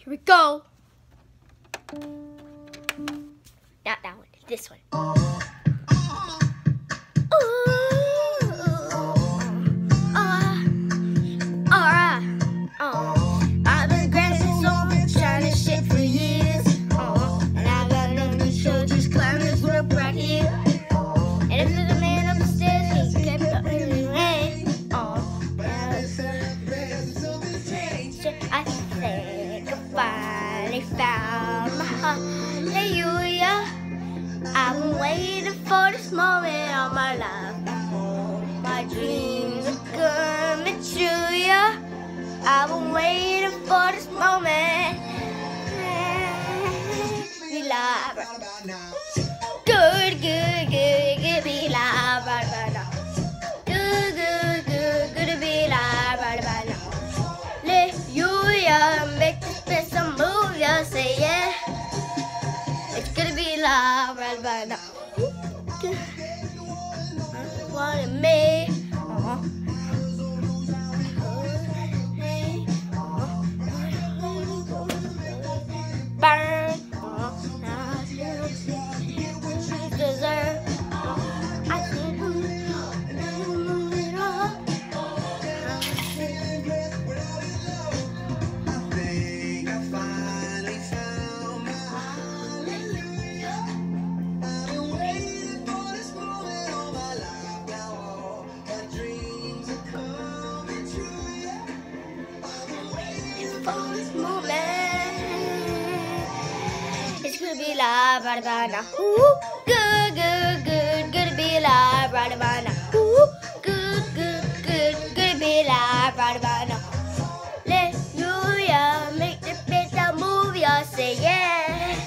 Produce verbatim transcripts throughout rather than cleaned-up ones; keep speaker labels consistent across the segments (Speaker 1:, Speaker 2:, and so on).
Speaker 1: Here we go. Not that one, this one. I've been grabbing so much trying to shit for years. Uh, and I got nothing to show, just climb this rope right here. And if there's a man upstairs, he kept up in the rain. Uh, I think I finally found my hallelujah. I've been waiting for this moment all my life. My dreams are coming true, yeah. I've been waiting for this moment. Be live right now. Good, good, good, good, be live right about now. Good, good, good, good to be live right about now. Hallelujah, make this bitch a move, yeah, say yeah. It's gonna be live right about now. I wanted me. Uh-huh. Burn. Deserve. I think I finally found my hallelujah. I've been waiting for this moment all my life now. All my dreams are coming true. I've been waiting for this moment. It's gonna be live right about now. Ooh, good, good, good, good to be live right about now. Ooh, good, good, good, good to be live right about now. Hallelujah, make the bitch a move, y'all say yeah.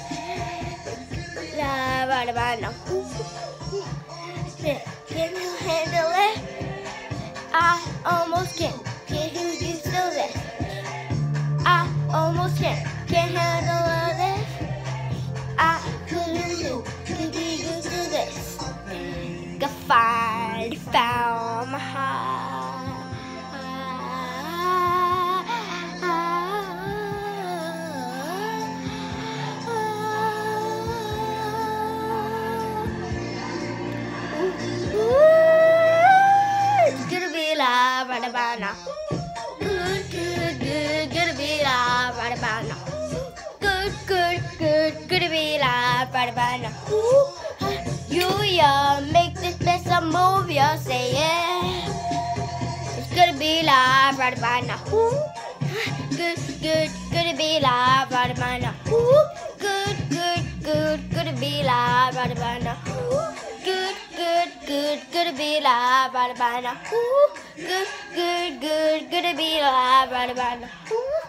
Speaker 1: Live right about now. Ooh, yeah. Can you handle it? I almost can. Can you do still this? I almost can. Can't handle all this. I couldn't do, could be good to this. I finally found my heart. It's gonna be live right about now. Good, good, good, gonna be live right about now. Good, good, good, good to be live right about now. Ooh, hallelujah, make this bitch a move, y'all say yeah. It's gonna be live right about now. Ooh, good, good, good to be live right about now. Ooh, good, good, good, good to be live right about now. Ooh, good, good, good, good to be live right about now. Ooh, good, good, good, good to be live right about now. Ooh.